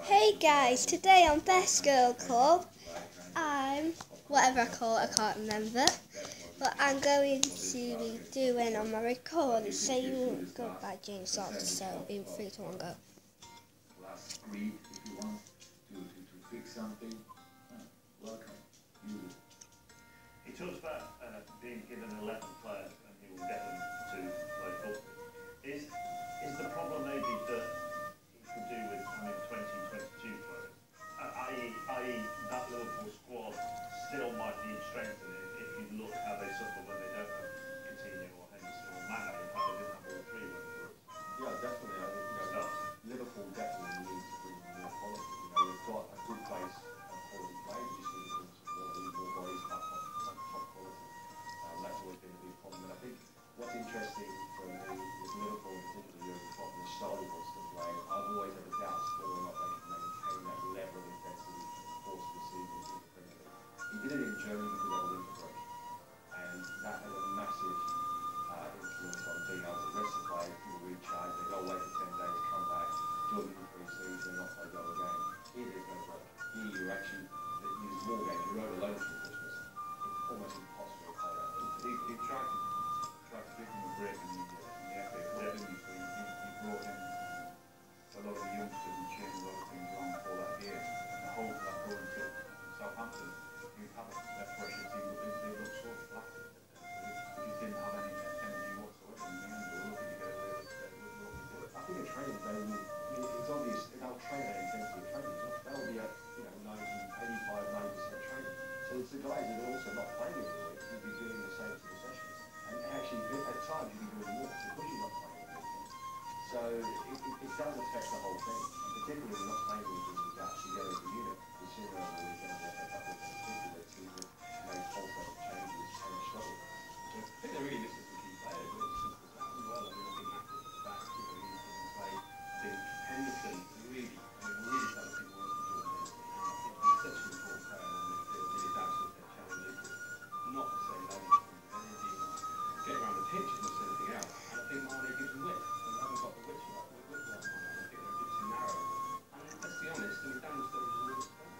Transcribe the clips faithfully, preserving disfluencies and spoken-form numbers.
Hey guys, today on Best Girl Club, I'm, whatever I call it, I can't remember, but I'm going to be doing on my record, Say You Won't Go by James Salt, so in three, two, one, go. Last read if you want to, to, to fix something. Oh, welcome. You. He talks about uh, being given eleven players and he will get them to play football. Is is the problem maybe that it could do with having twenty, twenty-two players? Uh, that is, that is that Liverpool squad still might need strengthening if you look how they suffer when they don't have Coutinho or Henderson or Mane. In fact, they didn't have all three when they were. Yeah, definitely. I think, you know, Liverpool definitely needs to bring more quality. You know, you've got a good base of quality players. You just need to bring more, more bodies up on top quality. Um, that's always been a big problem. And I think what's interesting for me is Liverpool, particularly Jurgen Klopp, and the style he wants to play. I've always had a doubt whether or not they can maintain that level of intensity for the course of the season in the Premier League. He did it in Germany because they had a winter break, and that had a massive uh, influence on being able to rest the players, people recharge, they go away for ten days, come back, join in the pre-season, and off they go again. Here there's no break. Here you actually use more games. You're out alone for Christmas. It's almost impossible to play that. He, he tried to try to give him a break in the, uh, in the F A Cup, didn't he? So he, he, he brought in a lot of the youngsters and changed a lot of things around for that game. And the hope that going to Southampton, you'd have a, a fresher team, but they, they looked so flat. They just didn't have any energy whatsoever. In the end, they were lucky to get away with uh, with what they did. I think in training they will, it's obvious they'll train at intensity of training. They'll be at, you know, ninety, eighty-five, ninety percent training. So it's the guys that are also not playing in the week, you'll be doing the same sort of sessions. And actually, at times, you'll be doing more because you're not playing in the weekend. So it, it, it does affect the whole thing. And particularly when you're not playing with the guys together as a unit, the sooner over the weekend they affect that weekend, particularly to make wholesale changes and struggle. I think they really missed some key players, but it's simple as that as well. I mean, I think Matt at the back, you know, he didn't play. I think Henderson really, I mean, really started people working for Jordan Henderson. And I think he's such an important player on the midfield. He is absolutely a challenge. Not the same level of energy. Get around the pitch and anything else. And I think Mane gives them width. And they haven't got the width for that. Width for that Mane. I think they're a bit too narrow. And let's be honest, I mean, Daniel Sturridge is a real problem.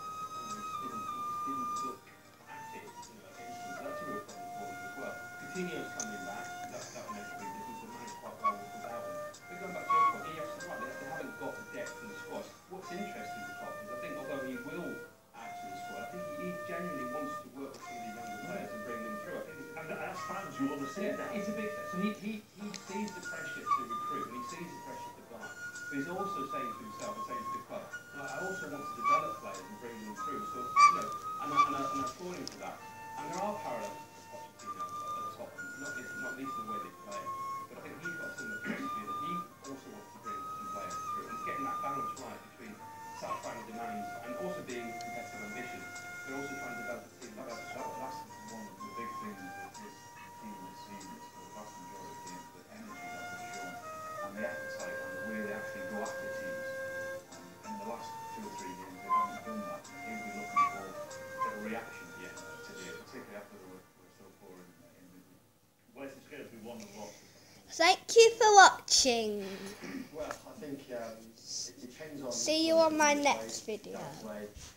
He just didn't, he just didn't look active, you know, against them. That's a real problem for him as well. Coutinho's coming back. That, that will make a big difference. They managed quite well without him. But going back to your point, you're absolutely right. They, they haven't got the depth in the squad. What's interesting with Klopp is I think although he will add to the squad, I think he genuinely wants to work with some of these younger players and bring them through. I think it's, And as fans, you understand yeah, that. it's a big so he, he, he sees the pressure to recruit and he sees the pressure to buy. But he's also saying to himself and saying to the club, well, I also want to develop players and bring them through. So, you know, and, I, and, I, and I applaud him for that. And there are parallels to Pochettino at the top, not least, not least in the way they play. But I think he's got some philosophy that he also wants to bring some players through. And it's getting that balance right between satisfying the demands and also being competitive ambitious, but also trying to develop a team like that. That, that's one of the big things with this team this season is for the vast majority of games, the energy that they've shown and the appetite and the way they actually go after teams. And in the last two or three games, they haven't done that. He'll be looking for a reaction yeah, today, particularly after they were, were so poor in, in midweek. Where's the scale we won and lost? Thank you for watching. Well, I think um, it depends on... See you on my next video. Play.